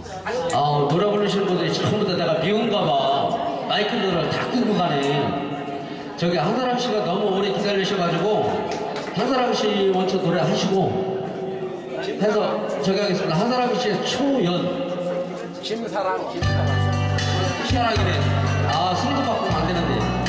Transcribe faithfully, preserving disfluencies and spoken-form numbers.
아, 노래 부르시는 분들이 처음부터 내가 미운가 봐. 마이크를 다 끄고 가네. 저기 한사람 씨가 너무 오래 기다리셔가지고 한사람 씨 먼저 노래 하시고 해서 저기 하겠습니다. 한사람 씨의 초연. 김사랑, 김사랑. 희한하기네. 아, 술도 바꾸면 안 되는데.